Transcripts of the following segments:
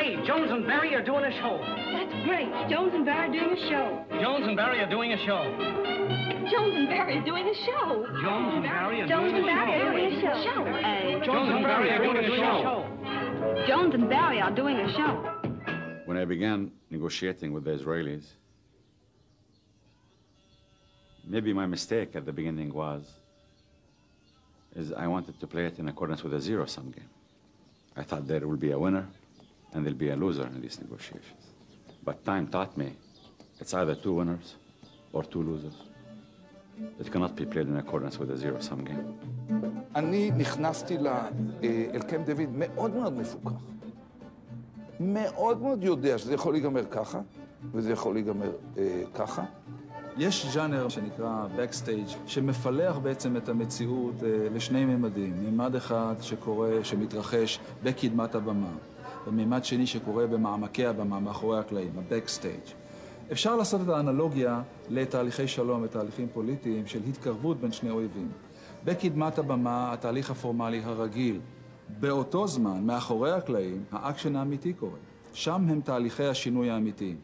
Hey, Jones and Barry are doing a show. That's great. Jones and Barry are doing a show. Jones and Barry are doing a show. Jones and Barry are doing a show. Jones and Barry are Jones doing and a Barry are doing a show. show. Jones and Barry are doing a show. Jones and Barry are doing a show. When I began negotiating with the Israelis, maybe my mistake at the beginning is I wanted to play it in accordance with a zero-sum game. I thought there will be a winner and there'll be a loser in these negotiations. But time taught me it's either two winners or two losers. It cannot be played in accordance with a zero-sum game. אני נכנסתי אל קמפ דוד מאוד מאוד מפוקח. מאוד מאוד יודע שזה יכול להיגמר ככה, וזה יכול להיגמר ככה. יש ז'אנר שנקרא Backstage, שמפלח בעצם את המציאות לשני ממדים. ממד אחד שמתרחש בקדמת הבמה, וממד שני שקורה במעמקי הבמה, מאחורי הקלעים, ה-Backstage. אפשר לעשות את האנלוגיה לתהליכי שלום ותהליכים פוליטיים של התקרבות בין שני אויבים. בקדמת הבמה, התהליך הפורמלי הרגיל. באותו זמן, מאחורי הקלעים, האקשן האמיתי קורה. שם הם תהליכי השינוי האמיתיים.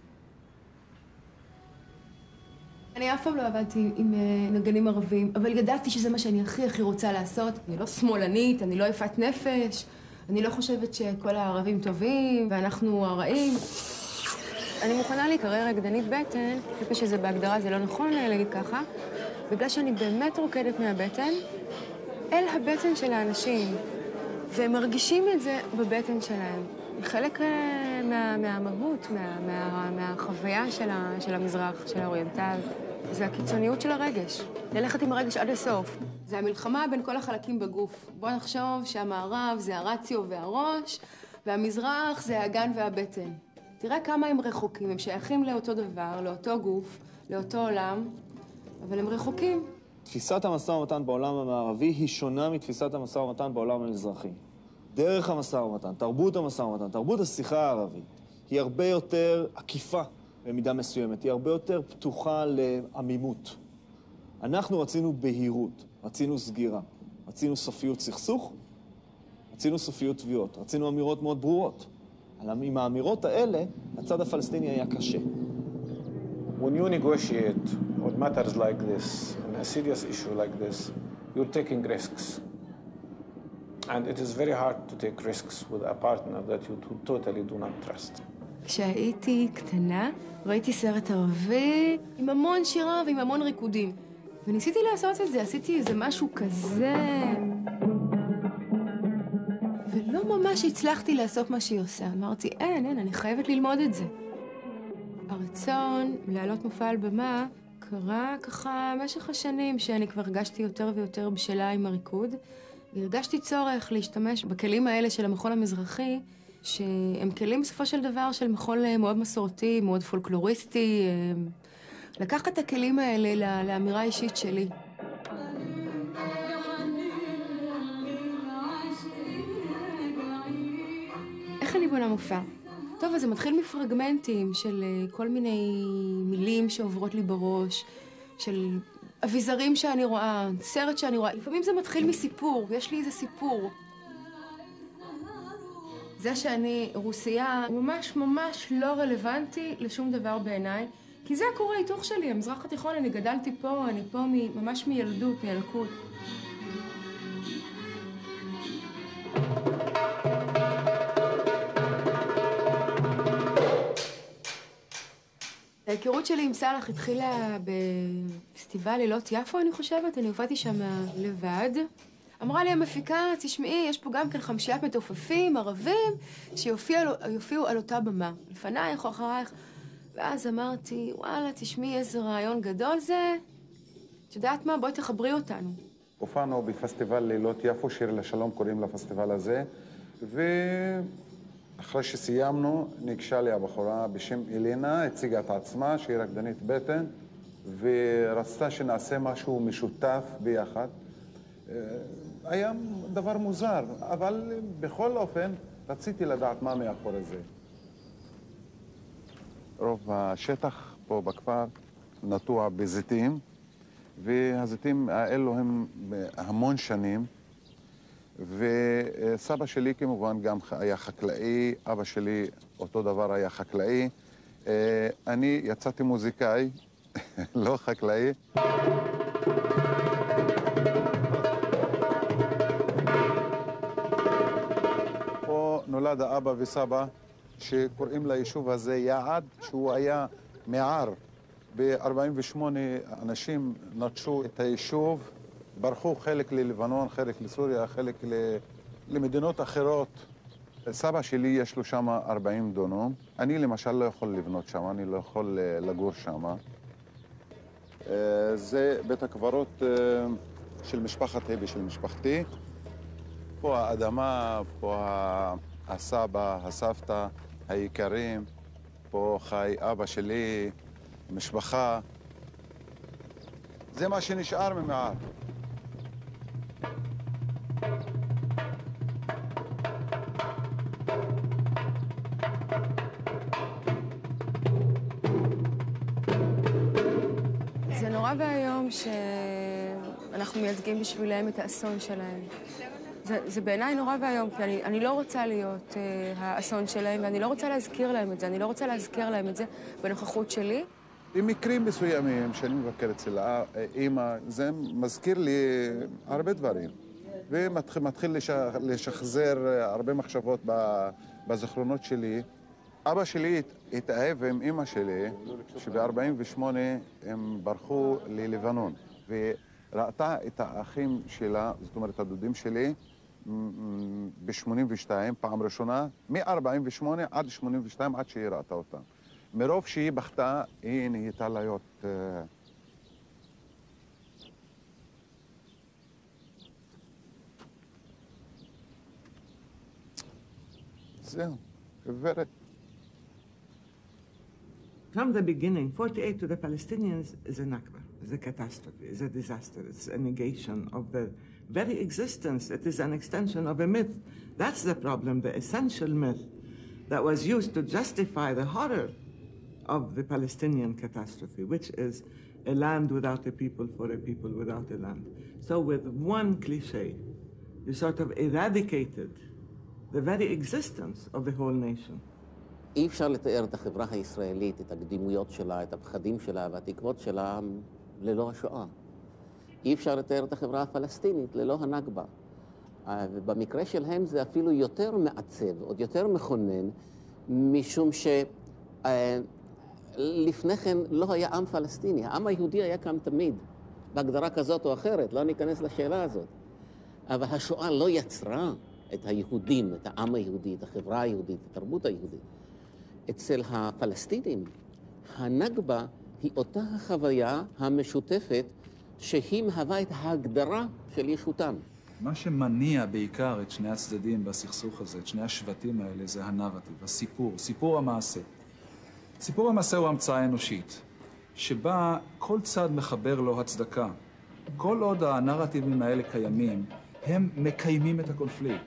אני אף פעם לא עבדתי עם נגנים ערבים, אבל ידעתי שזה מה שאני הכי רוצה לעשות. אני לא שמאלנית, אני לא יפת נפש, אני לא חושבת שכל הערבים טובים ואנחנו הרעים. אני מוכנה להיקרא רקדנית בטן, כפי שזה בהגדרה זה לא נכון להגיד ככה, בגלל שאני באמת רוקדת מהבטן אל הבטן של האנשים, והם מרגישים את זה בבטן שלהם. חלק מהמהות, מהחוויה של המזרח, של האוריינטל, זה הקיצוניות של הרגש. ללכת עם הרגש עד הסוף. זה המלחמה בין כל החלקים בגוף. בוא נחשוב שהמערב זה הרציו והראש, והמזרח זה האגן והבטן. תראה כמה הם רחוקים, הם שייכים לאותו דבר, לאותו גוף, לאותו עולם, אבל הם רחוקים. תפיסת המשא ומתן בעולם המערבי היא שונה מתפיסת המשא ומתן בעולם המזרחי. דרך המשא ומתן, תרבות המשא ומתן, תרבות השיחה הערבית, היא הרבה יותר עקיפה במידה מסוימת, היא הרבה יותר פתוחה לעמימות. אנחנו רצינו בהירות, רצינו סגירה, רצינו סופיות סכסוך, רצינו סופיות תביעות, רצינו אמירות מאוד ברורות. עם האמירות האלה, הצד הפלסטיני היה קשה. When you negotiate on matters like this, on a serious issue like this, you're taking risks. And it is very hard to take risks with a partner that you totally do not trust. כשהייתי קטנה, ראיתי סרט ערבי עם המון שירה ועם המון ריקודים. וניסיתי לעשות את זה, עשיתי איזה משהו כזה. ולא ממש הצלחתי לעשות מה שהיא עושה. אמרתי, אין, אני חייבת ללמוד את זה. הרצון להעלות מופע על במה קרה ככה במשך השנים שאני כבר הרגשתי יותר ויותר בשלה עם הריקוד. והרגשתי צורך להשתמש בכלים האלה של המחול המזרחי, שהם כלים בסופו של דבר של מחול מאוד מסורתי, מאוד פולקלוריסטי. לקחת את הכלים האלה לאמירה האישית שלי. איך אני בונה מופע? טוב, אז זה מתחיל מפרגמנטים של כל מיני מילים שעוברות לי בראש, של אביזרים שאני רואה, סרט שאני רואה. לפעמים זה מתחיל מסיפור, יש לי איזה סיפור. זה שאני רוסייה ממש ממש לא רלוונטי לשום דבר בעיניי, כי זה הקורא ההיתוך שלי, המזרח התיכון, אני גדלתי פה, אני פה ממש מילדות, מילקות. ההיכרות שלי עם סלאח התחילה בפסטיבל לילות יפו, אני חושבת. אני הופעתי שם לבד. אמרה לי המפיקה, תשמעי, יש פה גם כן 5 מתופפים ערבים שיופיעו על אותה במה. לפנייך או אחרייך. ואז אמרתי, וואלה, תשמעי, איזה רעיון גדול זה. את יודעת מה? בואי תחברי אותנו. הופענו בפסטיבל לילות יפו, שיר לשלום קוראים לפסטיבל הזה, אחרי שסיימנו, ניגשה לי הבחורה בשם אלינה, הציגה את עצמה, שהיא רקדנית בטן, ורצתה שנעשה משהו משותף ביחד. היה דבר מוזר, אבל בכל אופן רציתי לדעת מה מאחורי זה. רוב השטח פה בכפר נטוע בזיתים, והזיתים האלו הם המון שנים, וסבא שלי כמובן גם היה חקלאי, אבא שלי אותו דבר היה חקלאי. אני יצאתי מוזיקאי, לא חקלאי. פה נולד האבא וסבא, שקוראים ליישוב הזה יעד, שהוא היה מער. ב-48 אנשים נטשו את היישוב, ברחו חלק ללבנון, חלק לסוריה, חלק למדינות אחרות. סבא שלי יש לו שם 40 דונם. אני למשל לא יכול לבנות שם, אני לא יכול לגור שם. זה בית הקברות של משפחת היבי, של משפחתי. פה האדמה, פה הסבא, הסבתא, היקרים. פה חי אבא שלי, משפחה. זה מה שנשאר ממעט. זה נורא והיום שאנחנו מייצגים בשבילם את האסון שלהם. זה בעיניי נורא והיום, כי אני לא רוצה להיות האסון שלהם, ואני לא רוצה להזכיר להם את זה, אני לא רוצה להזכיר להם את זה בנוכחות שלי. במקרים מסוימים שאני מבקר אצל האמא, זה מזכיר לי הרבה דברים. ומתחיל לשחזר הרבה מחשבות בזיכרונות שלי. אבא שלי התאהב עם אמא שלי, שב-48 הם ברחו ללבנון, וראתה את האחים שלה, זאת אומרת הדודים שלי, ב-82, פעם ראשונה, מ-48 עד 82, עד שהיא ראתה אותם. מרוב שהיא בכתה, היא נהייתה להיות... זהו, גברת. From the beginning, 48 to the Palestinians is a Nakba, is a catastrophe, is a disaster, it's a negation of the very existence. It is an extension of a myth. That's the problem, the essential myth that was used to justify the horror of the Palestinian catastrophe, which is a land without a people for a people without a land. So with one cliche, you sort of eradicated the very existence of the whole nation. אי אפשר לתאר את החברה הישראלית, את הקדימויות שלה, את הפחדים שלה והתקוות שלה ללא השואה. אי אפשר לתאר את החברה הפלסטינית ללא הנכבה. ובמקרה שלהם זה אפילו יותר מעצב, עוד יותר מכונן, משום שלפני כן לא היה עם פלסטיני. העם היהודי היה כאן תמיד, בהגדרה כזאת או אחרת, לא ניכנס לשאלה הזאת. אבל השואה לא יצרה את היהודים, את העם היהודי, את החברה היהודית, את התרבות היהודית. אצל הפלסטינים, הנכבה היא אותה החוויה המשותפת שהיא מהווה את ההגדרה של ישותם. מה שמניע בעיקר את שני הצדדים בסכסוך הזה, את שני השבטים האלה, זה הנרטיב, הסיפור, סיפור המעשה. סיפור המעשה הוא המצאה אנושית, שבה כל צד מחבר לו הצדקה. כל עוד הנרטיבים האלה קיימים, הם מקיימים את הקונפליקט.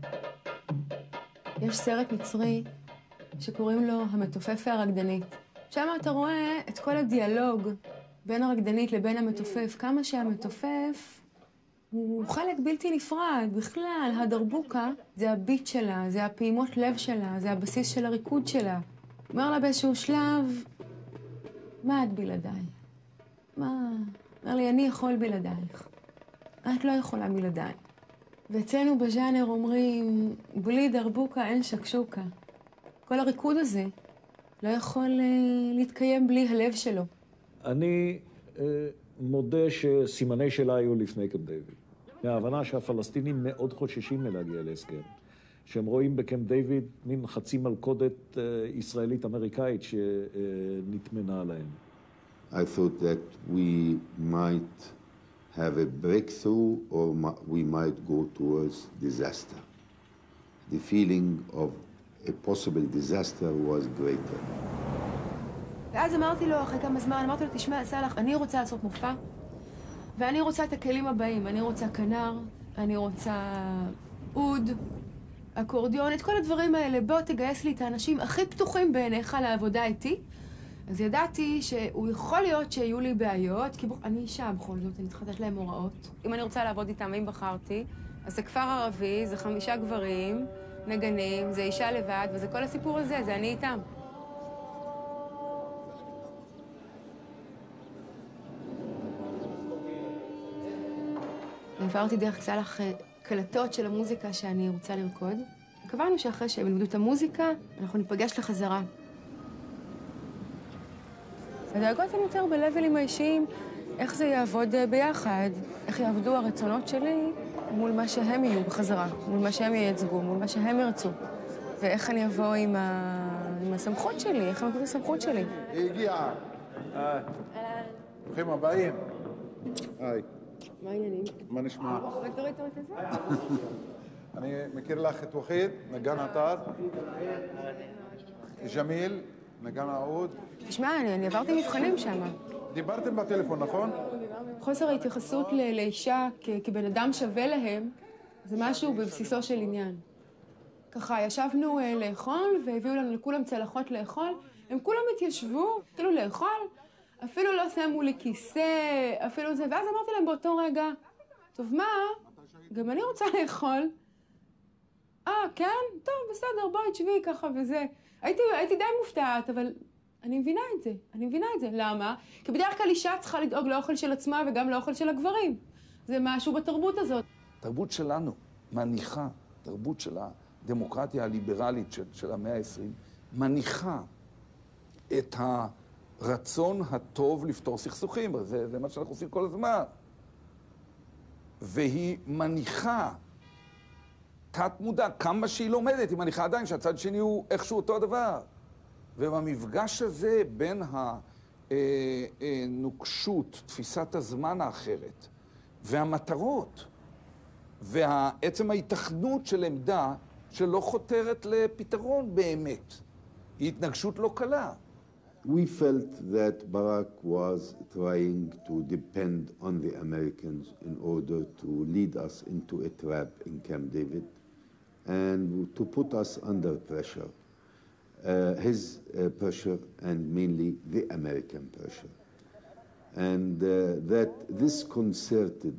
יש סרט מצרי שקוראים לו המתופף והרקדנית. שם אתה רואה את כל הדיאלוג בין הרקדנית לבין המתופף, כמה שהמתופף הוא חלק בלתי נפרד. בכלל, הדרבוקה זה הביט שלה, זה הפעימות לב שלה, זה הבסיס של הריקוד שלה. אומר לה באיזשהו שלב, מה את בלעדיי? מה? אומר לי, אני יכול בלעדייך. את לא יכולה בלעדיי. ואצלנו בז'אנר אומרים, בלי דרבוקה אין שקשוקה. כל הריקוד הזה לא יכול להתקיים בלי הלב שלו. אני מודה שסימני שלה היו לפני קמפ דיוויד. מההבנה שהפלסטינים מאוד חוששים מלהגיע להסכם. שהם רואים בקמפ דיוויד מין חצי מלכודת ישראלית-אמריקאית שנטמנה עליהם. I thought that we might have a breakthrough or we might go towards disaster. The feeling of a possible disaster was greater. ואז אמרתי לו, אחרי כמה זמן, אמרתי לו, תשמע, סלח, אני רוצה לעשות מופע, ואני רוצה את הכלים הבאים. אני רוצה כנר, אני רוצה אוד, אקורדיון, את כל הדברים האלה. בוא תגייס לי את האנשים הכי פתוחים בעיניך לעבודה איתי. אז ידעתי שהוא יכול להיות שיהיו לי בעיות, כי אני אישה בכל זאת, אני צריכה לתת להם הוראות. אם אני רוצה לעבוד איתם, אם בחרתי, אז זה כפר ערבי, זה 5 גברים, נגנים, זה אישה לבד, וזה כל הסיפור הזה, זה אני איתם. העברתי דרך צלח קלטות של המוזיקה שאני רוצה לרקוד. קבענו שאחרי שהם ילמדו את המוזיקה, אנחנו ניפגש לחזרה. הדאגות הן יותר בלבלים האישיים, איך זה יעבוד ביחד, איך יעבדו הרצונות שלי מול מה שהם יהיו בחזרה, מול מה שהם ייצגו, מול מה שהם ירצו. ואיך אני אבוא עם הסמכות שלי, איך אני אבוא עם הסמכות שלי. היא הגיעה. היי. ברוכים הבאים. היי. מה העניינים? מה נשמע? רק תוריד את זה. אני מכיר לך את וחיד, נגן אתר. ג'מיל, נגן העוד. תשמע, אני עברתי מבחנים שם. דיברתם בטלפון, נכון? חוסר ההתייחסות לאישה כבן אדם שווה להם, זה משהו בבסיסו של עניין. ככה, ישבנו לאכול, והביאו לנו לכולם צלחות לאכול. הם כולם התיישבו, התחילו לאכול, אפילו לא שמו לי כיסא, אפילו זה, ואז אמרתי להם באותו רגע, טוב, מה? גם אני רוצה לאכול. כן? טוב, בסדר, בואי, תשבי ככה וזה. הייתי די מופתעת, אבל אני מבינה את זה. אני מבינה את זה. למה? כי בדרך כלל אישה צריכה לדאוג לאוכל של עצמה וגם לאוכל של הגברים. זה משהו בתרבות הזאת. תרבות שלנו מניחה, תרבות של הדמוקרטיה הליברלית של המאה ה-20, מניחה את הרצון הטוב לפתור סכסוכים. זה מה שאנחנו עושים כל הזמן. והיא מניחה תת מודע, כמה שהיא לומדת, היא מניחה עדיין שהצד שני הוא איכשהו אותו הדבר. ובמפגש הזה בין הנוקשות, תפיסת הזמן האחרת, והמטרות, ועצם ההתכנות של עמדה שלא חותרת לפתרון באמת, היא התנגשות לא קלה. We felt that Barack was trying to depend on the Americans in order to lead us into a trap in Camp David and to put us under pressure. His pressure and mainly the American pressure. And that this concerted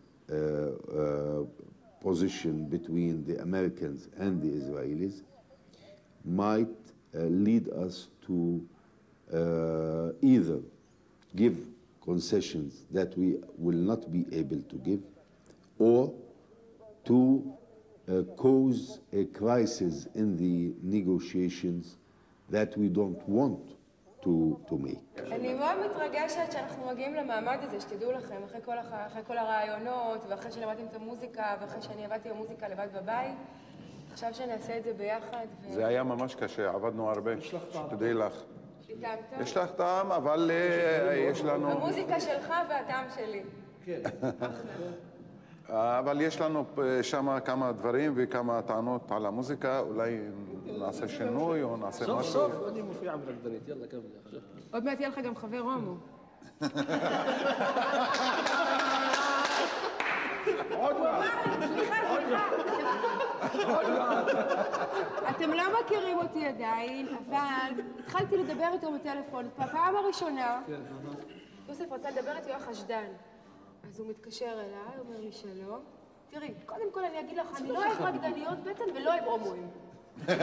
position between the Americans and the Israelis might lead us to either give concessions that we will not be able to give, or to cause a crisis in the negotiations that we don't want to make. אני מאוד מתרגשת שאנחנו מגיעים למעמד הזה, שתדעו לכם, אחרי כל הרעיונות, ואחרי שלמדתם את המוזיקה, ואחרי שאני עבדתי במוזיקה לבד בבית, עכשיו שנעשה את זה ביחד. זה היה ממש קשה, עבדנו הרבה, שתדעי לך. יש לך טעם, אבל יש לנו... המוזיקה שלך והטעם שלי. כן. אבל יש לנו שם כמה דברים וכמה טענות על המוזיקה, אולי נעשה שינוי או נעשה משהו. סוף סוף אני מופיע עם רקדנית, יאללה כמה עכשיו. עוד מעט יהיה לך גם חבר הומו. עוד מעט. סליחה. אתם לא מכירים אותי עדיין, אבל התחלתי לדבר איתו בטלפון. בפעם הראשונה, יוסף רצה לדבר איתי, הוא היה חשדן. אז הוא מתקשר אליי, אומר לי שלום. תראי, קודם כל אני אגיד לך, אני לא אוהב רקדניות בטן ולא אוהב הומואים. בטן.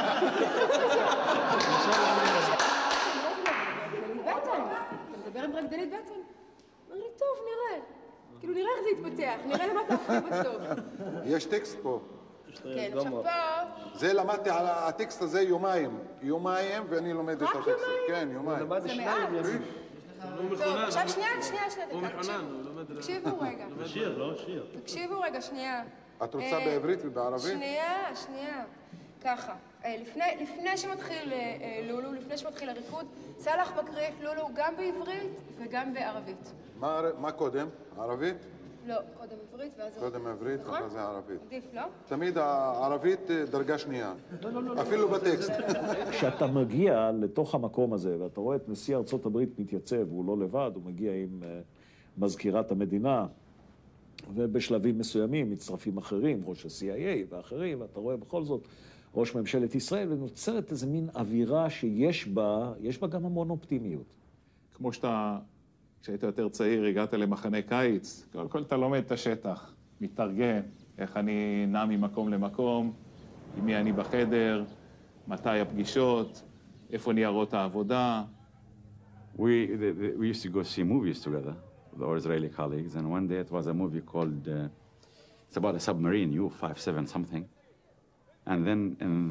אתה מדבר עם רקדנית בטן? אומר לי, טוב, נראה. כאילו, נראה איך זה יתפתח, נראה למה תהפכי בסוף. יש טקסט פה. כן, עכשיו פה... זה למדתי על הטקסט הזה יומיים, ואני לומד את הטקסט. רק יומיים? כן, יומיים. זה מעט. טוב, עכשיו שנייה, תקשיבו רגע. שיר, לא שיר. תקשיבו רגע, שנייה. את רוצה בעברית ובערבית? שנייה. ככה, לפני שמתחיל לולו, לפני שמתחיל הריקוד, סלאח מקריא את לולו גם בעברית וגם בערבית. מה קודם? ערבית? לא, קודם עברית ואז... קודם עברית ואחרי זה ערבית. עדיף, לא? תמיד הערבית דרגה שנייה, אפילו בטקסט. כשאתה מגיע לתוך המקום הזה, ואתה רואה את נשיא ארצות הברית מתייצב, הוא לא לבד, הוא מגיע עם מזכירת המדינה, ובשלבים מסוימים מצטרפים אחרים, ראש ה-CIA ואחרים, ואתה רואה בכל זאת ראש ממשלת ישראל, ונוצרת איזה מין אווירה שיש בה גם המון אופטימיות. כמו שאתה, כשהיית יותר צעיר, הגעת למחנה קיץ, כל אתה לומד את השטח, מתארגן, איך אני נע ממקום למקום, עם מי אני בחדר, מתי הפגישות, איפה ניירות העבודה. We used to go see movies together with our Israeli colleagues, and one day it was a movie called, it's about a submarine, U-57 something. And then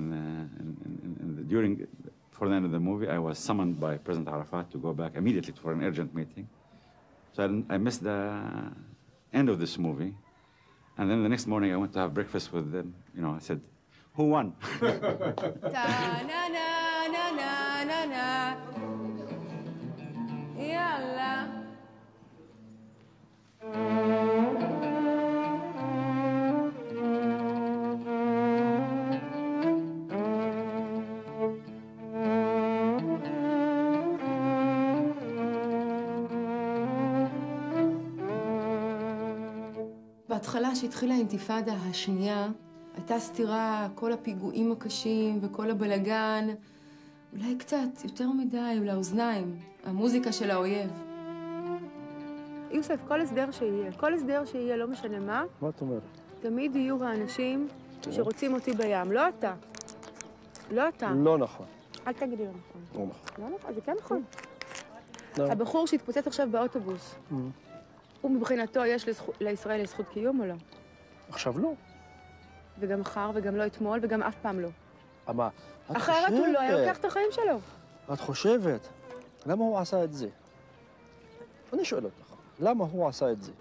for the end of the movie, I was summoned by President Arafat to go back immediately for an urgent meeting. So I missed the end of this movie. And then the next morning I went to have breakfast with them. You know, I said, who won? יאללה. בהתחלה שהתחילה האינתיפאדה השנייה, הייתה סתירה, כל הפיגועים הקשים וכל הבלגן, אולי קצת יותר מדי לאוזניים, המוזיקה של האויב. יוסף, כל הסדר שיהיה, לא משנה מה. מה את אומרת? תמיד יהיו האנשים שרוצים אותי בים, לא אתה. לא אתה. לא נכון. אל תגידי לא נכון. לא נכון. לא נכון, זה כן נכון. הבחור שהתפוצץ עכשיו באוטובוס, הוא מבחינתו יש לישראל זכות קיום או לא? עכשיו לא. וגם מחר, וגם לא אתמול, וגם אף פעם לא. אבל את אחרת הוא לא היה לוקח את החיים שלו. את חושבת, למה הוא עשה את זה? אני שואל אותך, למה הוא עשה את זה?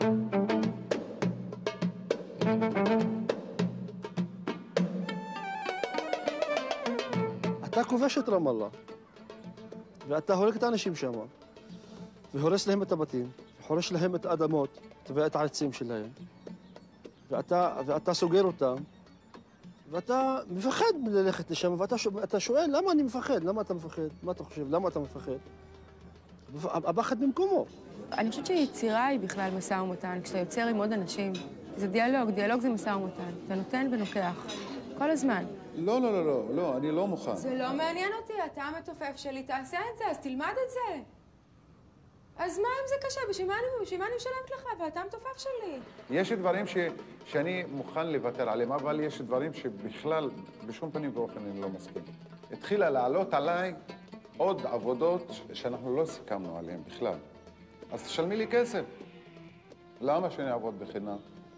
אתה כובש את רמאללה, ואתה הורג את האנשים שם, והורס להם את הבתים, וחורש להם את האדמות ואת העצים שלהם, ואתה סוגר אותם, ואתה מפחד ללכת לשם, ואתה שואל, למה אני מפחד? למה אתה מפחד? מה אתה חושב? למה אתה מפחד? הפחד במקומו. אני חושבת שיצירה היא בכלל משא ומתן, כשאתה יוצר עם עוד אנשים. זה דיאלוג זה משא ומתן. אתה נותן ונוקח. כל הזמן. לא, אני לא מוכן. זה לא מעניין אותי, אתה המתופף שלי, תעשה את זה, אז תלמד את זה. אז מה אם זה קשה? בשביל מה אני משלמת לך? ואתה המתופף שלי. יש דברים שאני מוכן לוותר עליהם, אבל יש דברים שבכלל, בשום פנים ואופן אני לא מסכים. התחילה לעלות עליי עוד עבודות שאנחנו לא סיכמנו עליהן בכלל. אז תשלמי לי כסף. למה שאני אעבוד בחינם?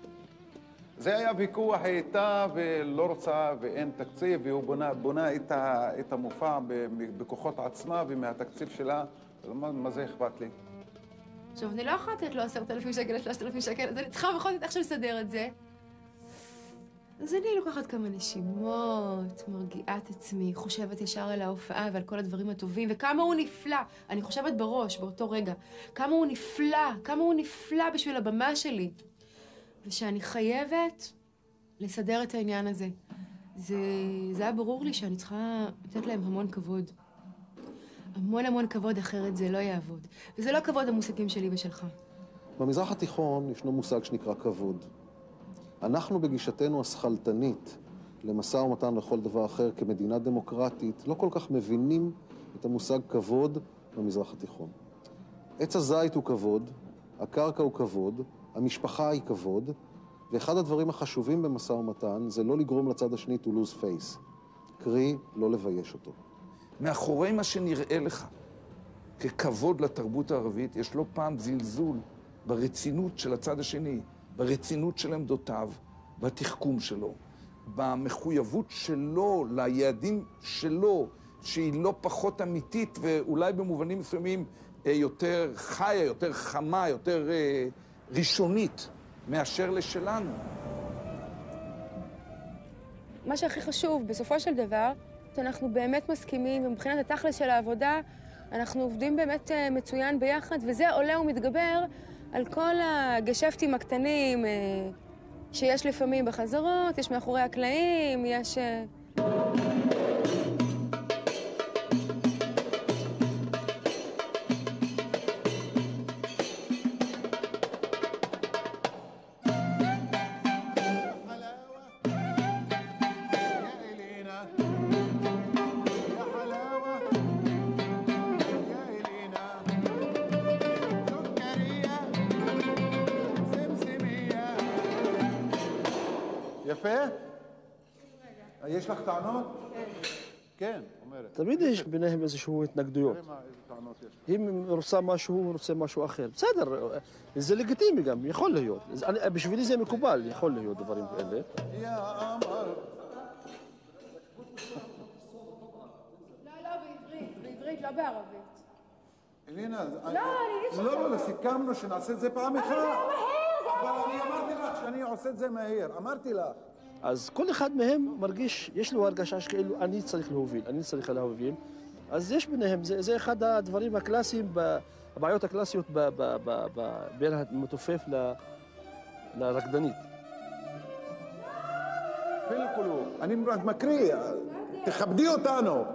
זה היה ויכוח איתה ולא רוצה ואין תקציב, והוא בונה את המופע בכוחות עצמה ומהתקציב שלה. מה זה אכפת לי? עכשיו, אני לא יכולה לתת לו 10,000 שקל, 3,000 שקל, אז אני צריכה בכל זאת איך לסדר את זה. אז אני לוקחת כמה נשימות, מרגיעה את עצמי, חושבת ישר על ההופעה ועל כל הדברים הטובים, וכמה הוא נפלא. אני חושבת בראש, באותו רגע, כמה הוא נפלא בשביל הבמה שלי. ושאני חייבת לסדר את העניין הזה. זה היה ברור לי שאני צריכה לתת להם המון כבוד. המון כבוד, אחרת זה לא יעבוד. וזה לא כבוד המושגים שלי ושלך. במזרח התיכון ישנו מושג שנקרא כבוד. אנחנו בגישתנו השכלתנית למשא ומתן לכל דבר אחר כמדינה דמוקרטית, לא כל כך מבינים את המושג כבוד במזרח התיכון. עץ הזית הוא כבוד, הקרקע הוא כבוד, המשפחה היא כבוד, ואחד הדברים החשובים במשא ומתן זה לא לגרום לצד השני to lose face. קרי, לא לבייש אותו. מאחורי מה שנראה לך ככבוד לתרבות הערבית, יש לא פעם זלזול ברצינות של הצד השני, ברצינות של עמדותיו, בתחכום שלו, במחויבות שלו, ליעדים שלו, שהיא לא פחות אמיתית ואולי במובנים מסוימים יותר חיה, יותר חמה, יותר ראשונית מאשר לשלנו. מה שהכי חשוב, בסופו של דבר, שאנחנו באמת מסכימים, ומבחינת התכלס של העבודה, אנחנו עובדים באמת מצוין ביחד, וזה עולה ומתגבר על כל הגשפטים הקטנים שיש לפעמים בחזרות, יש מאחורי הקלעים, יש... יפה? יש לך טענות? כן, אומרת. תמיד יש ביניהם איזשהו התנגדויות. היא רוצה משהו, הוא רוצה משהו אחר. בסדר, זה לגיטימי גם, יכול להיות. בשבילי זה מקובל, יכול להיות דברים כאלה. בעברית, לא בערבית. אלינה, לא, סיכמנו שנעשה את זה פעם אחת. אבל אני אמרתי לך שאני עושה את זה מהר, אמרתי לך. אז כל אחד מהם מרגיש, יש לו הרגשה שכאילו אני צריך להוביל, אז יש ביניהם, זה אחד הדברים הקלאסיים, הבעיות הקלאסיות בין המתופף לרקדנית. אני מקריא, תכבדי אותנו.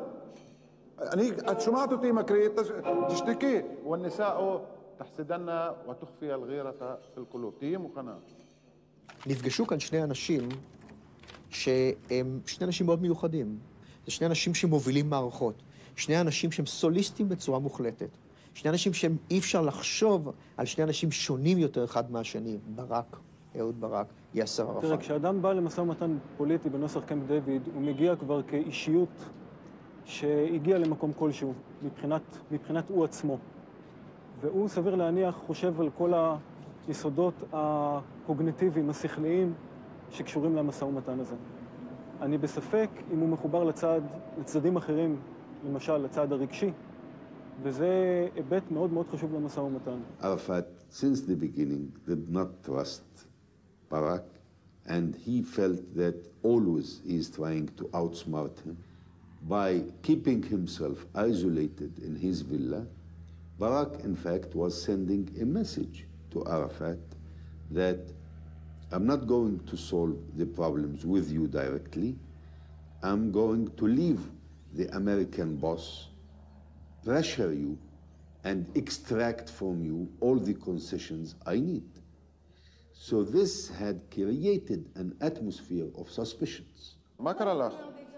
את שומעת אותי מקריא, תשתקי. والنساء تحسدن وتخفي الغيرة في القلوب. תהיי מוכנה. נפגשו כאן שני אנשים שהם שני אנשים מאוד מיוחדים. זה שני אנשים שמובילים מערכות. שני אנשים שהם סוליסטים בצורה מוחלטת. שני אנשים שאי אפשר לחשוב על שני אנשים שונים יותר אחד מהשני. אהוד ברק, יאסר ערפאת. תראה, כשאדם בא למשא ומתן פוליטי בנוסח קמפ דיוויד, הוא מגיע כבר כאישיות שהגיע למקום כלשהו, מבחינת הוא עצמו. והוא, סביר להניח, חושב על כל היסודות הקוגניטיביים, השכליים, שקשורים למשא ומתן הזה. אני בספק אם הוא מחובר לצדדים אחרים, למשל לצד הרגשי, וזה היבט מאוד מאוד חשוב למשא ומתן. Arafat, since the beginning, did not trust Barak, and he felt that always he is trying to outsmart him. By keeping himself isolated in his villa, Barak, in fact, was sending a message to Arafat that I'm not going to solve the problems with you directly. I'm going to leave the American boss, pressure you, and extract from you all the concessions I need. So this had created an atmosphere of suspicions. מה קרה לך?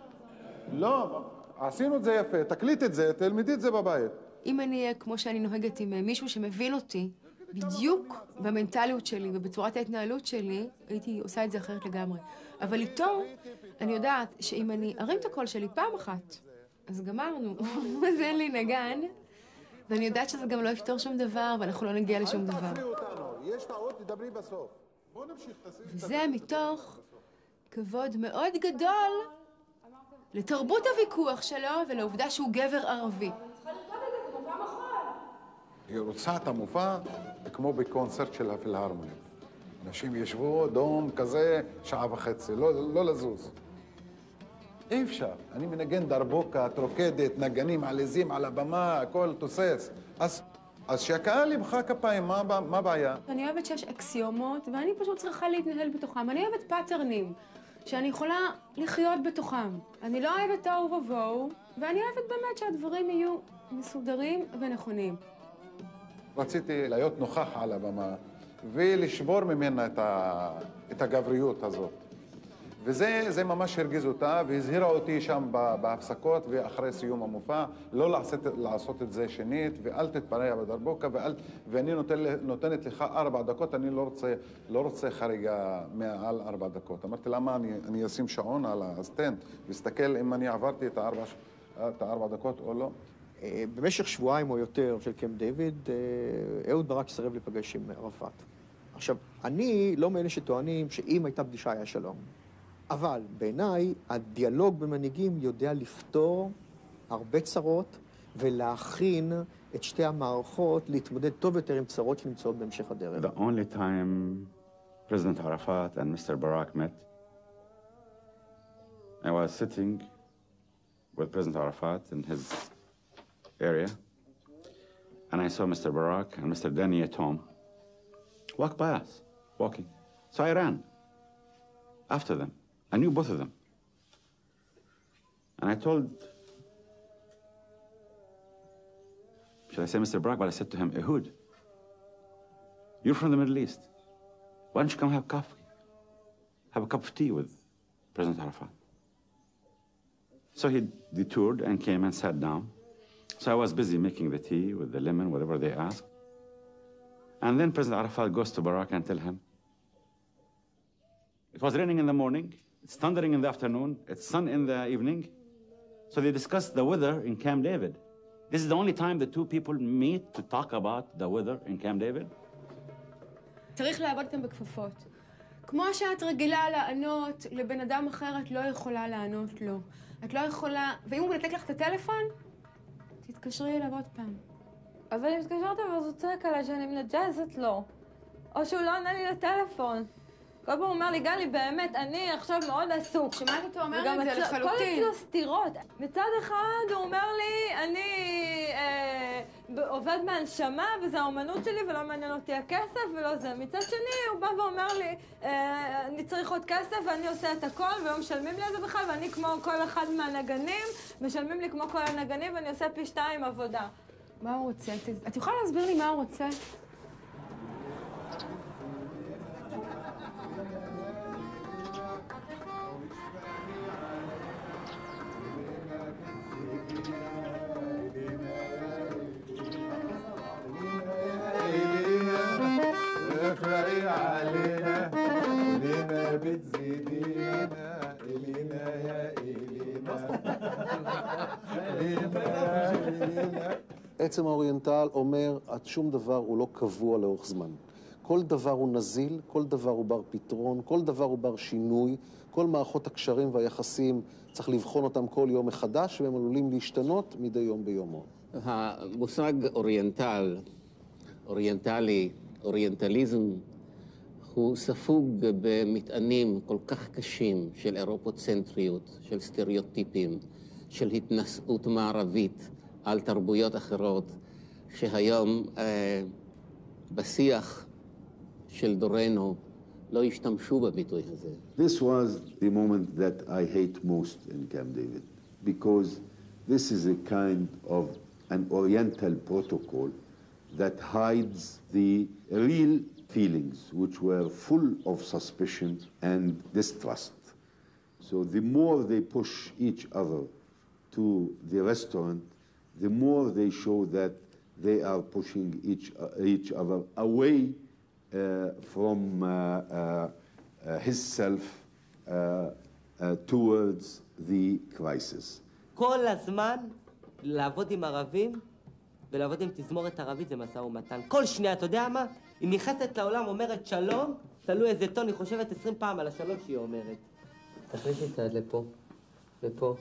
לא, עשינו את זה יפה, תקליט את זה, תלמדי את זה בבית. אם אני אהיה כמו שאני נוהגת עם מישהו שמבין אותי, בדיוק במנטליות שלי ובצורת ההתנהלות שלי, הייתי עושה את זה אחרת לגמרי. אבל איתו, אני יודעת שאם אני ארים את הקול שלי פעם אחת, אז גמרנו, אז אין לי נגן, ואני יודעת שזה גם לא יפתור שום דבר, ואנחנו לא נגיע לשום דבר. אל תעצרי אותנו, יש טעות, תדברי בסוף. בוא נמשיך, וזה מתוך כבוד מאוד גדול לתרבות הוויכוח שלו ולעובדה שהוא גבר ערבי. היא רוצה את המופע כמו בקונצרט של הפילהרמונית. אנשים ישבו דום כזה שעה וחצי, לא לזוז. אי אפשר. אני מנגן דרבוקה, את רוקדת, נגנים עליזים על הבמה, הכל תוסס. אז שהקהל ימחא כפיים, מה הבעיה? אני אוהבת שיש אקסיומות, ואני פשוט צריכה להתנהל בתוכם. אני אוהבת פאטרנים, שאני יכולה לחיות בתוכם. אני לא אוהבת תוהו ובוהו, ואני אוהבת באמת שהדברים יהיו מסודרים ונכונים. רציתי להיות נוכח על הבמה ולשבור ממנה את הגבריות הזאת. וזה ממש הרגיז אותה והזהירה אותי שם בהפסקות ואחרי סיום המופע, לא לעשות את זה שנית ואל תתפרע בדרבוקה ואני נותנת לך 4 דקות, אני לא רוצה חריגה מעל 4 דקות. אמרתי, למה אני אשים שעון על הסטנד והסתכל אם אני עברתי את 4 דקות או לא? במשך שבועיים או יותר של קמפ דיוויד, אהוד ברק סירב להיפגש עם ערפאת. עכשיו, אני לא מאלה שטוענים שאם הייתה פגישה היה שלום. אבל בעיניי, הדיאלוג במנהיגים יודע לפתור הרבה צרות ולהכין את שתי המערכות להתמודד טוב יותר עם צרות שנמצאות בהמשך הדרך. The only time President Arafat and Mr. Barak met, I was sitting with President Arafat in his area, and I saw Mr. Barak and Mr. Dani at home walk by us, walking. So I ran after them. I knew both of them. And I told, should I say Mr. Barak, but I said to him, Ehud, you're from the Middle East. Why don't you come have coffee? Have a cup of tea with President Arafat. So he detoured and came and sat down. So I was busy making the tea with the lemon, whatever they asked. And then President Arafat goes to Barak and tells him, It was raining in the morning, it's thundering in the afternoon, it's sun in the evening. So they discussed the weather in Camp David. This is the only time the two people meet to talk about the weather in Camp David. צריך לעבוד איתם בכפפות. כמו שאת רגילה לענות לבן אדם אחר, את לא יכולה לענות לו. את לא יכולה... ואם הוא מנתק לך את הטלפון, תתקשרי אליו עוד פעם. אבל אם התקשרת ואז הוא צועק עליי שאני מנג'זת לו. או שהוא לא עונה לי לטלפון. כל פעם הוא אומר לי, גלי, באמת, אני עכשיו מאוד עסוק. שמעת אותו אומר את זה לחלוטין. כל אצלו סתירות. מצד אחד הוא אומר לי, אני עובד מהנשמה וזה האומנות שלי ולא מעניין אותי הכסף ולא זה. מצד שני הוא בא ואומר לי, אני צריך עוד כסף ואני עושה את הכל ולא משלמים לי את זה בכלל ואני כמו כל אחד מהנגנים, משלמים לי כמו כל הנגנים ואני עושה פי 2 עבודה. מה הוא רוצה? את יכולה להסביר לי מה הוא רוצה? עצם האוריינטל אומר, שום דבר הוא לא קבוע לאורך זמן. כל דבר הוא נזיל, כל דבר הוא בר פתרון, כל דבר הוא בר שינוי, כל מערכות הקשרים והיחסים צריך לבחון אותם כל יום מחדש, והם עלולים להשתנות מדי יום ביומו. המושג אוריינטלי, אוריינטליזם, הוא ספוג במטענים כל כך קשים של אירופוצנטריות, של סטריאוטיפים, של התנשאות מערבית על תרבויות אחרות, שהיום בשיח של דורנו לא השתמשו בביטוי הזה. This was the moment that I hate most in Camp David, because this is a kind of an Oriental protocol that hides the real feelings, which were full of suspicion and distrust. So the more they push each other to the restaurant, the more they show that they are pushing each other away from his self towards the crisis. כל הזמן לעבוד עם ערבים ולעבוד עם תזמורת ערבית זה משא ומתן. כל שנייה, אתה יודע מה? היא נכנסת לעולם, אומרת שלום, תלוי איזה טון, היא חושבת 20 פעם על השלום שהיא אומרת. תכניסי את היד לפה, לפה.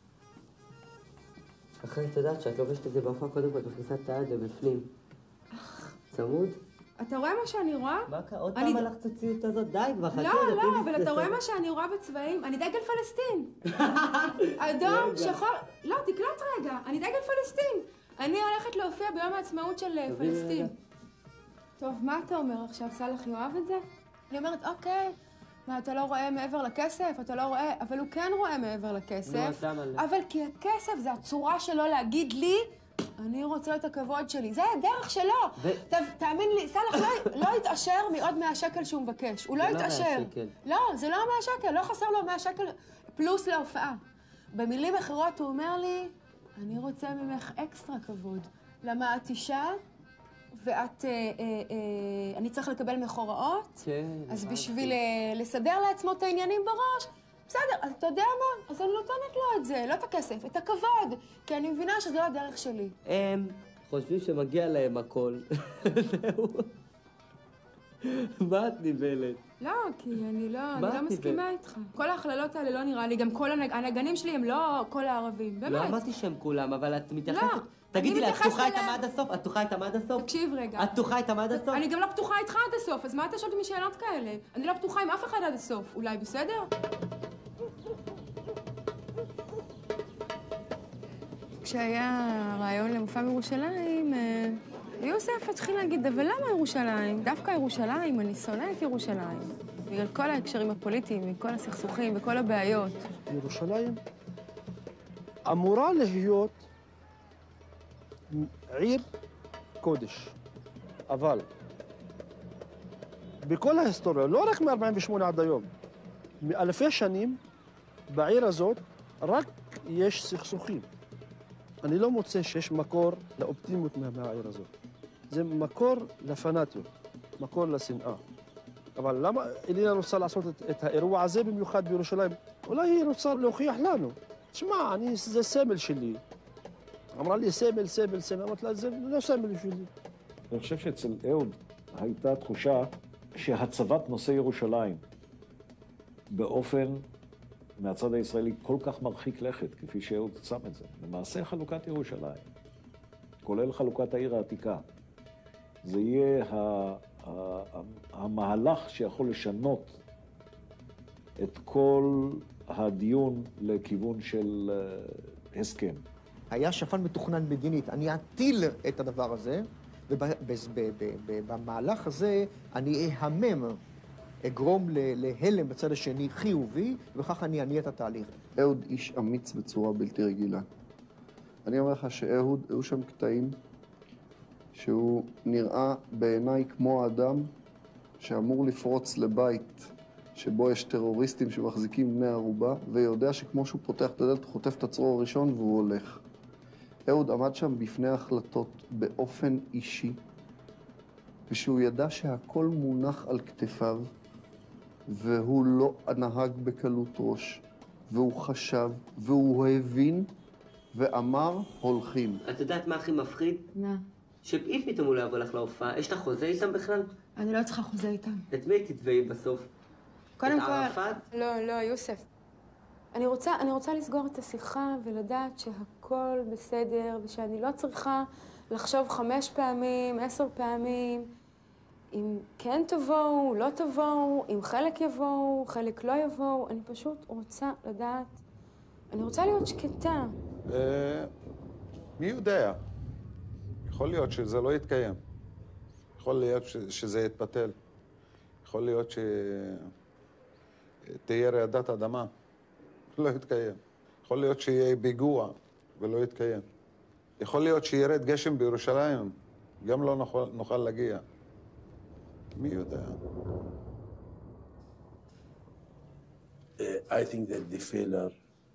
אחרי, את יודעת שאת לובשת את זה בהופעה, קודם כל תכניסה את היד לבפנים. צמוד? אתה רואה מה שאני רואה? מה קרה? עוד פעם על החצוציות הזאת? די כבר, חשוב. לא, אבל אתה רואה מה שאני רואה בצבעים? אני דגל פלסטין. אדום, שחור... לא, תקלוט רגע, אני דגל פלסטין. אני הולכת להופיע ביום העצמאות של פלסטין. טוב, מה אתה אומר עכשיו? סלח יאהב את זה? אני אומרת, אוקיי, מה, אתה לא רואה מעבר לכסף? אתה לא רואה, אבל הוא כן רואה מעבר לכסף. אבל כי הכסף זה הצורה שלו להגיד לי, אני רוצה את הכבוד שלי. זה הדרך שלו. תאמין לי, סלח לא יתעשר מעוד 100 שקל שהוא מבקש. הוא לא יתעשר. לא, זה לא 100 שקל, לא חסר לו 100 שקל פלוס להופעה. במילים אחרות הוא אומר לי, אני רוצה ממך אקסטרה כבוד. למה את אישה? ואת, אני צריך לקבל מחוראות, אז בשביל לסדר לעצמו את העניינים בראש, בסדר, אז אתה יודע מה? אז אני נותנת לו את זה, לא את הכסף, את הכבוד, כי אני מבינה שזו הדרך שלי. הם חושבים שמגיע להם הכל. זהו. מה את ניבלת? לא, כי אני לא מסכימה איתך. כל ההכללות האלה לא נראה לי, גם כל הנגנים שלי הם לא כל הערבים, באמת. לא אמרתי שהם כולם, אבל את מתייחסת... תגידי לי, את פתוחה איתם עד הסוף? את פתוחה איתם עד הסוף? תקשיב רגע. את פתוחה איתם עד הסוף? אני גם לא פתוחה איתך עד הסוף, אז מה אתה שואלת משאלות כאלה? אני לא פתוחה עם אף אחד עד הסוף. אולי בסדר? כשהיה רעיון למופע בירושלים, יוסף התחיל להגיד, אבל למה ירושלים? דווקא ירושלים, אני שונאת ירושלים. בגלל כל ההקשרים הפוליטיים, מכל הסכסוכים וכל הבעיות. ירושלים אמורה להיות עיר קודש, אבל בכל ההיסטוריה, לא רק מ-48 עד היום, מאלפי שנים בעיר הזאת רק יש סכסוכים. אני לא מוצא שיש מקור לאופטימיות מהעיר הזאת. זה מקור לפנאטיות, מקור לשנאה. אבל למה אלינה רוצה לעשות את האירוע הזה במיוחד בירושלים? אולי היא רוצה להוכיח לנו. תשמע, זה סמל שלי. אמרה לי, סמל, סמל, סמל. אמרתי לה, זה לא סמל שלי. אני חושב שאצל אהוד הייתה תחושה שהצבת נושא ירושלים באופן מהצד הישראלי כל כך מרחיק לכת, כפי שאהוד שם את זה. למעשה חלוקת ירושלים, כולל חלוקת העיר העתיקה, זה יהיה המהלך שיכול לשנות את כל הדיון לכיוון של הסכם. היה שפן מתוכנן מדינית, אני אטיל את הדבר הזה, ובמהלך הזה אני אהמם, אגרום להלם בצד השני חיובי, וכך אני אניע את התהליך. אהוד איש אמיץ בצורה בלתי רגילה. אני אומר לך שאהוד, היו שם קטעים שהוא נראה בעיניי כמו האדם שאמור לפרוץ לבית שבו יש טרוריסטים שמחזיקים בני ערובה, ויודע שכמו שהוא פותח את הדלת, הוא חוטף את הצרור הראשון והוא הולך. אהוד עמד שם בפני החלטות באופן אישי, ושהוא ידע שהכל מונח על כתפיו, והוא לא נהג בקלות ראש, והוא חשב, והוא הבין, ואמר, הולכים. את יודעת מה הכי מפחיד? מה? שאם פתאום הוא לא יבוא לך להופעה, יש לך חוזה איתם בכלל? אני לא צריכה חוזה איתם. את מי תתבעי בסוף? קודם את כל... ערפאת? לא, יוסף. אני רוצה לסגור את השיחה ולדעת שהכל בסדר, ושאני לא צריכה לחשוב 5 פעמים, 10 פעמים, אם כן תבואו, לא תבואו, אם חלק יבואו, חלק לא יבואו. אני פשוט רוצה לדעת, אני רוצה להיות שקטה. מי יודע? יכול להיות שזה לא יתקיים. יכול להיות שזה יתבטל. יכול להיות שתהיה רעידת אדמה. לא יתקיים. יכול להיות שיהיה פיגוע ולא יתקיים. יכול להיות שירד גשם בירושלים, גם לא נוכל להגיע. מי יודע? I think that the failure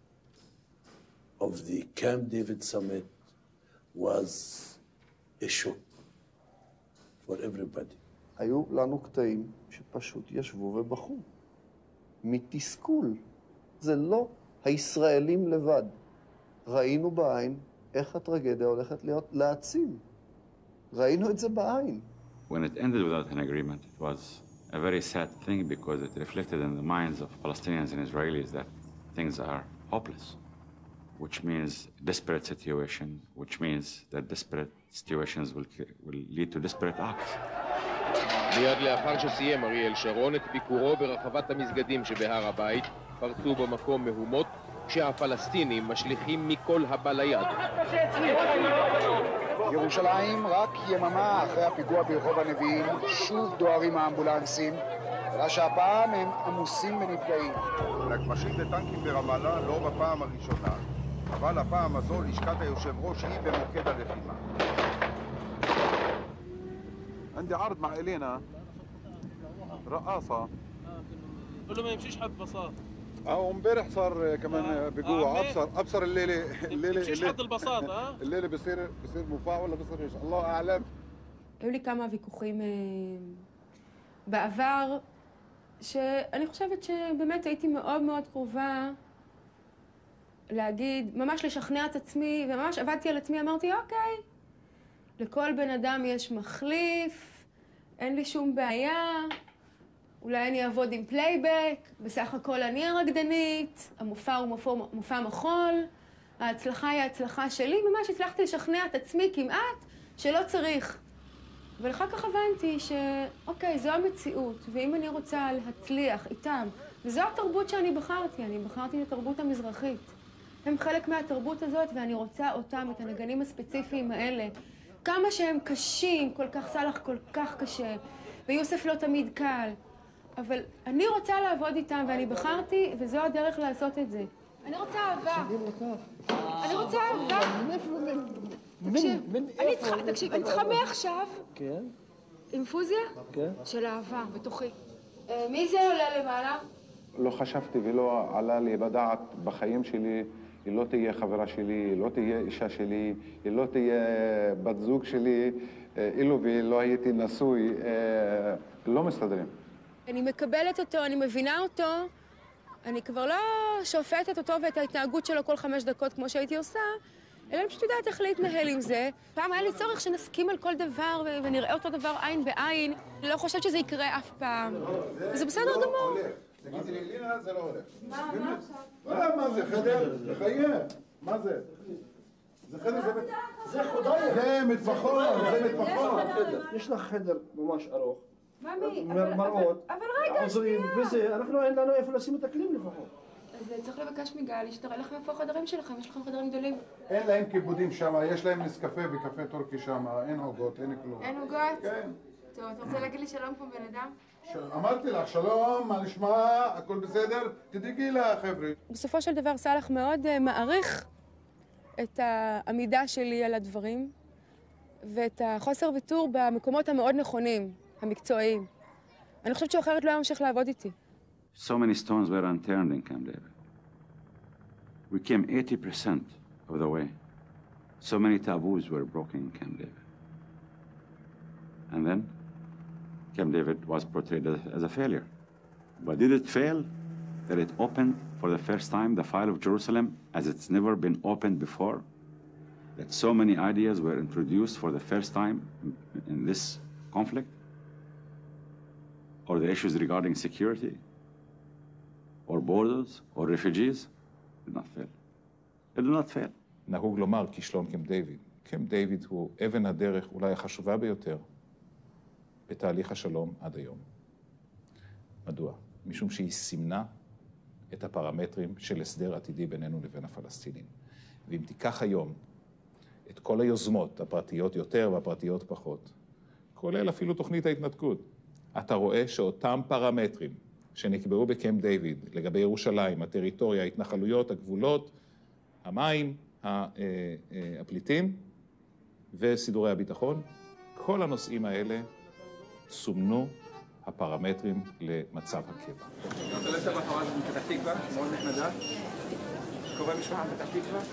of the Camp David summit was a shock for everybody. היו לנו קטעים שפשוט ישבו ובכו. מתסכול. זה לא הישראלים לבד. ראינו בעין איך הטרגדיה הולכת להעצים. ראינו את זה בעין. When it ended without an agreement, it was a very sad thing because it reflected in the minds of Palestinians and Israelis that things are hopeless, which means desperate situation, which means that desperate situations will lead to desperate acts. מיד לאחר שסיים אריאל שרון את ביקורו ברחבת המסגדים שבהר הבית, פרצו במקום מהומות כשהפלסטינים משליכים מכל הבא ליד. ירושלים, רק יממה אחרי הפיגוע ברחוב הנביאים, שוב דוהרים האמבולנסים, אלא שהפעם הם עמוסים בנפגעים. נגמ"שים וטנקים ברמאללה לא בפעם הראשונה, אבל הפעם הזו לשכת היושב ראש היא במוקד הלחימה. عندي عرض مع إلينا رقاصة. قول له ما يمشيش حد بساط. امبارح صار كمان بجوع ابصر الليله يمشيش حد البساط الليله بصير مفاع ولا بصير ايش الله اعلم. היו לי כמה ויכוחים בעבר, שאני חושבת שבאמת הייתי מאוד מאוד קרובה להגיד, ממש לשכנע את עצמי, וממש עבדתי על עצמי, אמרתי, אוקיי, לכל בן אדם יש מחליף, אין לי שום בעיה, אולי אני אעבוד עם פלייבק, בסך הכל אני הרקדנית, המופע הוא מופע מחול, ההצלחה היא ההצלחה שלי, ממש הצלחתי לשכנע את עצמי כמעט שלא צריך. אבל אחר כך הבנתי שאוקיי, זו המציאות, ואם אני רוצה להצליח איתם, וזו התרבות שאני בחרתי, אני בחרתי את התרבות המזרחית. הם חלק מהתרבות הזאת, ואני רוצה אותם, את הנגנים הספציפיים האלה. כמה שהם קשים, כל כך סלח, כל כך קשה, ויוסף לא תמיד קל. אבל אני רוצה לעבוד איתם, ואני בחרתי, וזו הדרך לעשות את זה. אני רוצה אהבה. אני רוצה אהבה. תקשיב, אני צריכה מעכשיו אינפוזיה של אהבה בתוכי. מי זה עולה למעלה? לא חשבתי ולא עלה לי בדעת בחיים שלי, היא לא תהיה חברה שלי, היא לא תהיה אישה שלי, היא לא תהיה בת זוג שלי, אילו ולא הייתי נשוי, לא מסתדרים. אני מקבלת אותו, אני מבינה אותו, אני כבר לא שופטת אותו ואת ההתנהגות שלו כל 5 דקות כמו שהייתי עושה, אלא אני פשוט יודעת איך להתנהל עם זה. פעם היה לי צורך שנסכים על כל דבר ונראה אותו דבר עין בעין. אני לא חושבת שזה יקרה אף פעם. וזה בסדר גמור. תגידי לי, לינה, זה לא הולך. מה עכשיו? מה זה, חדר? לחייב. מה זה? זה חדר, זה חודאי. זה מטבחון, זה מטבחון. יש לך חדר ממש ארוך. ממי, מראות, אבל רגע, עוזרים, וזה, אנחנו אין לנו איפה לשים את הכלים לפחות. אז צריך לבקש מגלי שתראה לכם איפה החדרים שלכם, יש לכם חדרים גדולים. אין להם כיבודים שם, יש להם נסקפה וקפה טורקי שם, אין עוגות, אין כלום. אין עוגות? כן. טוב, אתה רוצה להגיד לי שלום פה בן אדם? אמרתי לך, שלום, מה נשמע, הכל בסדר? תדאגי לה, חבר'ה. בסופו של דבר סלח מאוד מעריך את העמידה שלי על הדברים ואת החוסר ויתור במקומות המאוד נכונים, המקצועיים. אני חושבת שאחרת לא היה ממשיך לעבוד איתי. So many stones were unturned in Camp David. We came 80% of the way. So many taboos were broken in Camp David. And then Camp David was portrayed as a failure. But did it fail that it opened for the first time the file of Jerusalem as it's never been opened before? That so many ideas were introduced for the first time in this conflict? Or the issues regarding security? Or borders? Or refugees? It did not fail. It did not fail. נהוג לומר כישלון קמפ דיוויד. קמפ דיוויד הוא אבן הדרך אולי החשובה ביותר בתהליך השלום עד היום. מדוע? משום שהיא סימנה את הפרמטרים של הסדר עתידי בינינו לבין הפלסטינים. ואם תיקח היום את כל היוזמות, הפרטיות יותר והפרטיות פחות, כולל אפילו תוכנית ההתנתקות, אתה רואה שאותם פרמטרים שנקבעו בקמפ דיוויד לגבי ירושלים, הטריטוריה, ההתנחלויות, הגבולות, המים, הפליטים וסידורי הביטחון, כל הנושאים האלה סומנו הפרמטרים למצב הקבע. אתה לא יודע בחורה הזאת מפתח תקווה, מאוד נחמדה. קורא משפחה מפתח תקווה.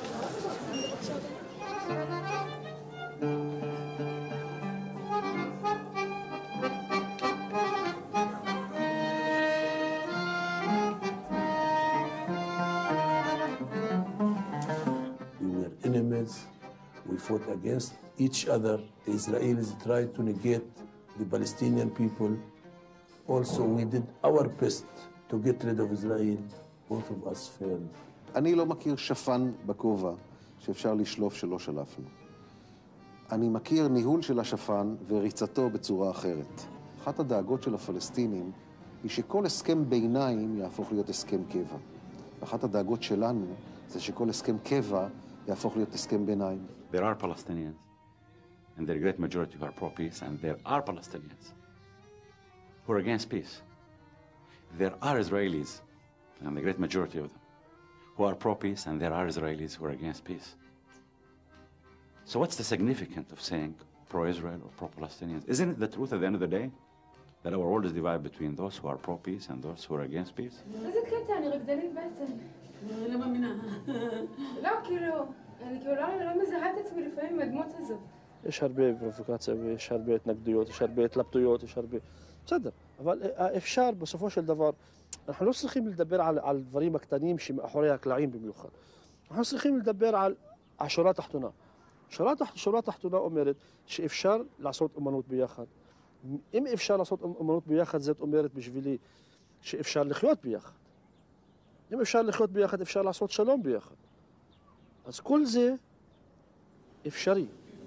We fought against each other. The Israelis tried to negate the Palestinian people. Also, we did our best to get rid of Israel. Both of us failed. אני לא מכיר שפן בכובע שאפשר לשלוף שלא שלפנו. אני מכיר ניהול של השפן וריצתו בצורה אחרת. אחת הדאגות של הפלסטינים היא שכל הסכם ביניים יהפוך להיות הסכם קבע. אחת הדאגות שלנו זה שכל הסכם קבע יהפוך להיות הסכם ביניים. There are Palestinians, and their great majority who are pro-peace, and there are Palestinians who are against peace. There are Israelis, and the great majority of them, who are pro-peace, and there are Israelis who are against peace. So what's the significance of saying pro-Israel or pro-Palestinians? Isn't it the truth at the end of the day that our world is divided between those who are pro-peace and those who are against peace? איזה קטע, אני רקדנית בעצם. אני לא מאמינה. לא, כאילו, אני כאילו לא מזהה את עצמי לפעמים עם הדמות הזו. יש הרבה פרובוקציה ויש הרבה התנגדויות, יש הרבה התלבטויות, יש הרבה... בסדר, אבל אפשר בסופו של דבר, אנחנו לא צריכים לדבר על דברים הקטנים שמאחורי הקלעים במיוחד. אנחנו צריכים לדבר על השורה התחתונה. שורה התחתונה אומרת שאפשר לעשות אומנות ביחד. אם אפשר לעשות אומנות ביחד, זאת אומרת בשבילי שאפשר לחיות ביחד. אם אפשר לחיות ביחד, אפשר לעשות שלום ביחד. אז כל זה אפשרי.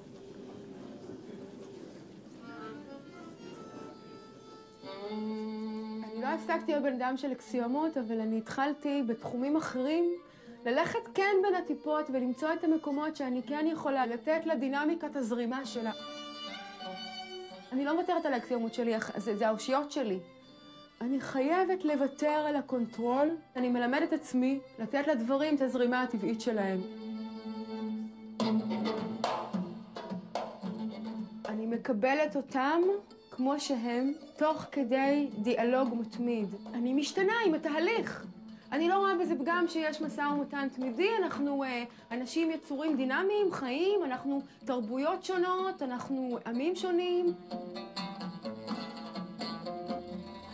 אני לא הפסקתי להיות בן אדם של אקסיומות, אבל אני התחלתי בתחומים אחרים ללכת כן בין הטיפות ולמצוא את המקומות שאני כן יכולה לתת לדינמיקת הזרימה שלה. אני לא מוותרת על האקסיומות שלי, זה האושיות שלי. אני חייבת לוותר על הקונטרול. אני מלמדת את עצמי לתת לדברים את הזרימה הטבעית שלהם. אני מקבלת אותם כמו שהם, תוך כדי דיאלוג מתמיד. אני משתנה עם התהליך. אני לא רואה בזה פגם שיש משא ומתן תמידי, אנחנו אנשים יצורים דינמיים, חיים, אנחנו תרבויות שונות, אנחנו עמים שונים.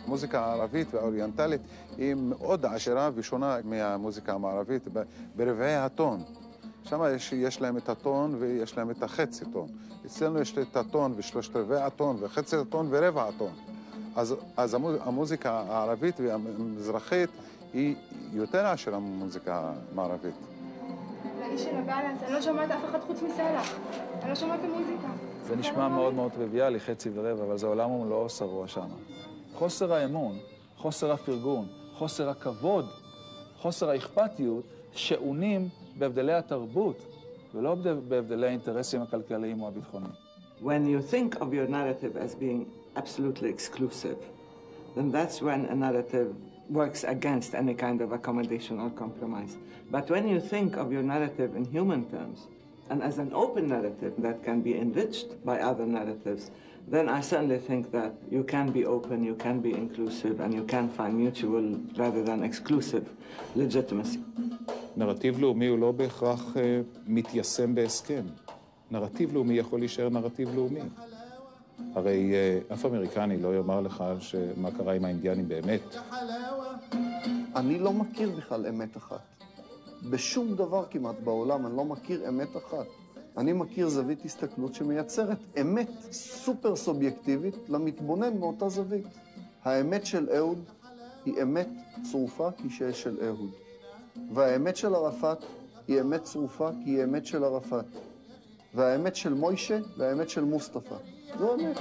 המוזיקה הערבית והאוריינטלית היא מאוד עשירה ושונה מהמוזיקה המערבית ברבעי הטון. שם יש להם את הטון ויש להם את החצי טון. אצלנו יש את הטון ושלושת רבעי הטון וחצי הטון ורבע הטון. אז המוזיקה הערבית והמזרחית היא יותר עשירה מהמוזיקה המערבית. לאיש של הבאלנס, אני לא שומעת אף אחד חוץ מסלח. אני לא שומעת את המוזיקה. זה נשמע מאוד מאוד טריוויאלי, חצי ורבע, אבל זה עולם ומלואו שרוע שם. חוסר האמון, חוסר הפרגון, חוסר הכבוד, חוסר האכפתיות, שעונים בהבדלי התרבות, ולא בהבדלי האינטרסים הכלכליים או הביטחוניים. When you think of your narrative as being absolutely exclusive, then that's when a narrative works against any kind of accommodation or compromise. But when you think of your narrative in human terms, and as an open narrative that can be enriched by other narratives, then I certainly think that you can be open, you can be inclusive, and you can find mutual rather than exclusive legitimacy. נרטיב לאומי הוא לא בהכרח מתיישם בהסכם. נרטיב לאומי יכול להישאר נרטיב לאומי. הרי אף אמריקני לא יאמר לך מה קרה עם האינדיאנים באמת. אני לא מכיר בכלל אמת אחת. בשום דבר כמעט בעולם אני לא מכיר אמת אחת. אני מכיר זווית הסתכלות שמייצרת אמת סופר סובייקטיבית למתבונן מאותה זווית. האמת של אהוד היא אמת צרופה כי שיש של אהוד. והאמת של ערפאת היא אמת צרופה כי היא אמת של ערפאת. והאמת של מוישה והאמת של מוסטפא. זו אמת.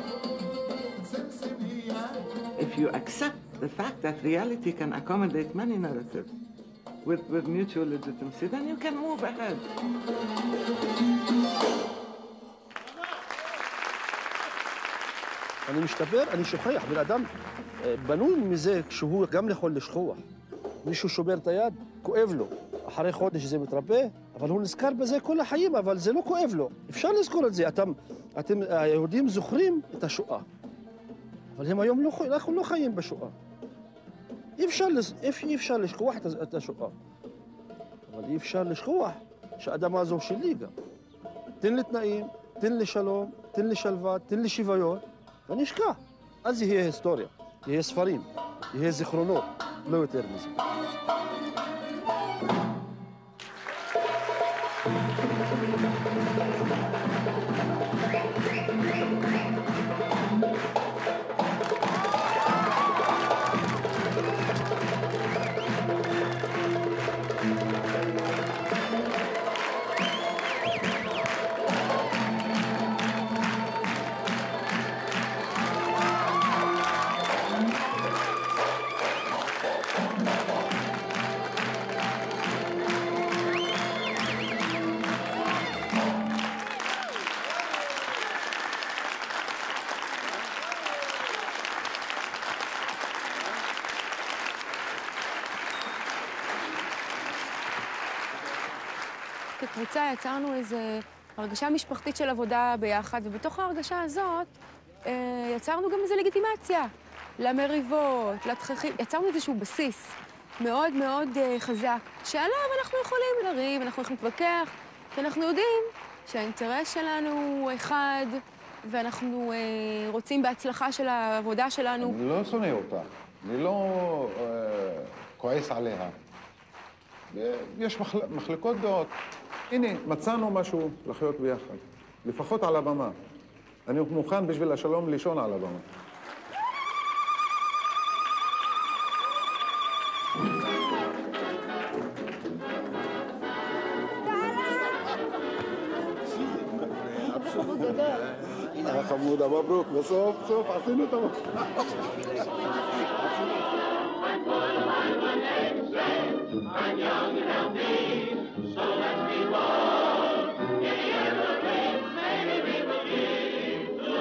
If you accept the fact that reality can accommodate many narratives with mutual legitimacy, then you can move ahead. אני משתבר, אני שוכח. בן אדם בנוי מזה כשהוא גם יכול לשכוח. מישהו שובר את היד, כואב לו. אחרי חודש זה מתרפא, אבל הוא נזכר בזה כל החיים, אבל זה לא כואב לו. אפשר לזכור את זה. אתם היהודים זוכרים את השואה. אבל הם היום אנחנו לא חיים בשואה. אי אפשר לשכוח את השואה. אבל אי אפשר לשכוח שהאדמה הזו שלי גם. תן לי תנאים, תן לי שלום, תן לי שלווה, תן לי שוויון, ונשכח. אז יהיה היסטוריה, יהיה ספרים, יהיה זיכרונות, לא יותר מזה. כקבוצה יצרנו איזו הרגשה משפחתית של עבודה ביחד, ובתוך ההרגשה הזאת יצרנו גם איזו לגיטימציה למריבות, לתככים. יצרנו איזשהו בסיס מאוד מאוד חזק, שעליו אנחנו יכולים לריב, אנחנו יכולים להתווכח, כי אנחנו יודעים שהאינטרס שלנו הוא אחד, ואנחנו רוצים בהצלחה של העבודה שלנו. אני לא שונא אותה, אני לא כועס עליה. יש מחלקות דעות. הנה, מצאנו משהו לחיות ביחד, לפחות על הבמה. אני מוכן בשביל השלום לישון על הבמה. חמודה, מברוק, בסוף, עשינו את המקום. I'm young and healthy, so let's be bold. In the evergreens, maybe we will keep the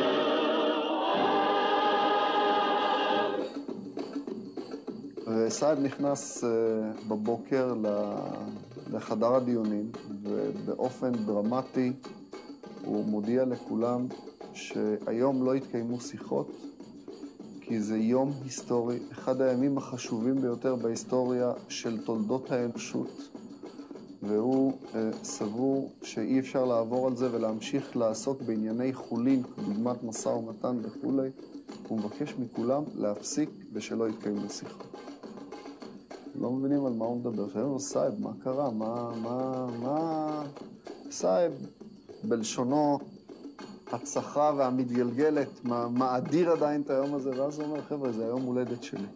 wall. סעד נכנס בבוקר לחדר הדיונים, ובאופן דרמטי הוא מודיע לכולם שהיום לא יתקיימו שיחות, כי זה יום היסטורי, אחד הימים החשובים ביותר בהיסטוריה של תולדות האנושות, והוא סבור שאי אפשר לעבור על זה ולהמשיך לעסוק בענייני חולין, כדוגמת משא ומתן וכולי, הוא מבקש מכולם להפסיק ושלא יתקיים לשיחה. לא מבינים על מה הוא מדבר. שאומרים לו, סייב, מה קרה? מה... סייב, בלשונו הצחה והמתגלגלת, מאדיר עדיין את היום הזה, ואז הוא אומר, חבר'ה, זה היום הולדת שלי.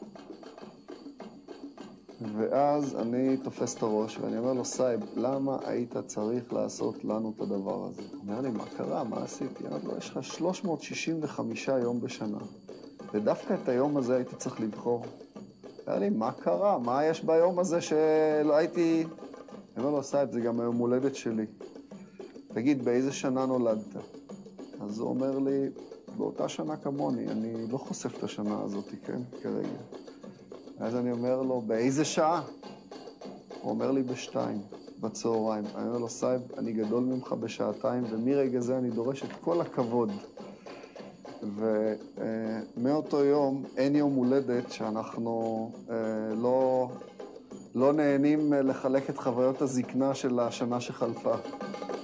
ואז אני תופס את הראש ואני אומר לו, סייב, למה היית צריך לעשות לנו את הדבר הזה? הוא אומר לי, מה קרה? מה עשיתי? אני אומר לו, יש לך 365 יום בשנה, ודווקא את היום הזה הייתי צריך לבחור. אומר לי, מה קרה? מה יש ביום הזה שלא הייתי... אני אומר לו, סייב, זה גם היום הולדת שלי. תגיד, באיזה שנה נולדת? אז הוא אומר לי, באותה שנה כמוני, אני לא חושף את השנה הזאת, כן? כרגע. אז אני אומר לו, באיזה שעה? הוא אומר לי, ב2 בצהריים. אני אומר לו, סייב, אני גדול ממך בשעתיים, ומרגע זה אני דורש את כל הכבוד. ומאותו יום אין יום הולדת שאנחנו לא נהנים לחלק את חוויות הזקנה של השנה שחלפה.